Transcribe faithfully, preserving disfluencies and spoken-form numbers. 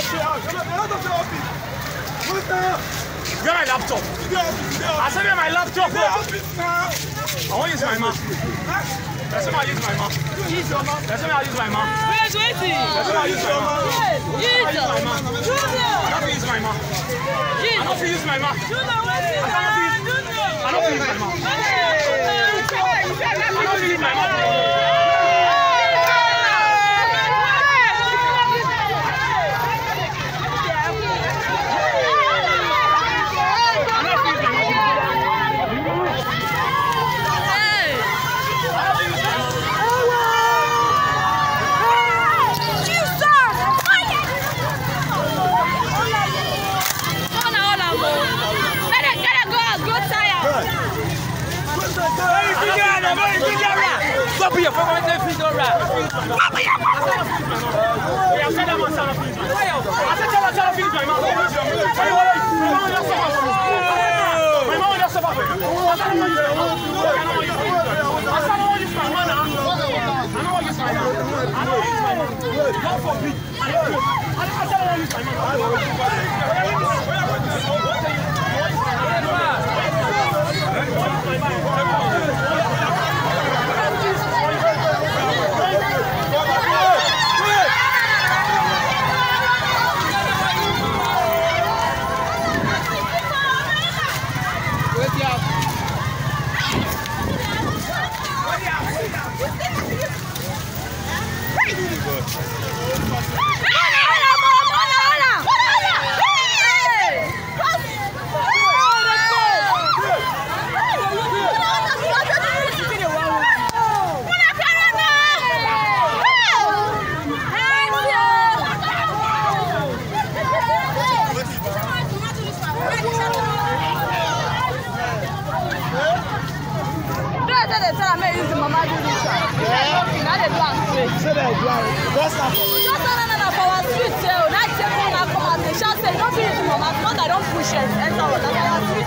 Where my laptop? I said where my laptop? I want to use my mouth. That's why I use my mouth. That's why I use my mouth. Where's waiting? That's why I use my mouth. Use I use my mouth. I don't use my mouth. I don't use my mouth. I don't use my mouth. I don't use my mouth. Stop here for one day, please, all right. Stop here! I said I'm on South Africa. I said tell her South Africa, my mom. My mom just suffer from me. My mom just suffer from me. I said I don't use my mom. I don't use my mom. I don't use my mom. God forbid. I said I don't use my What's up? Just no, no, no, for our street, so that check on our conversation, say, don't be using mama, because I don't push it. Enter, that's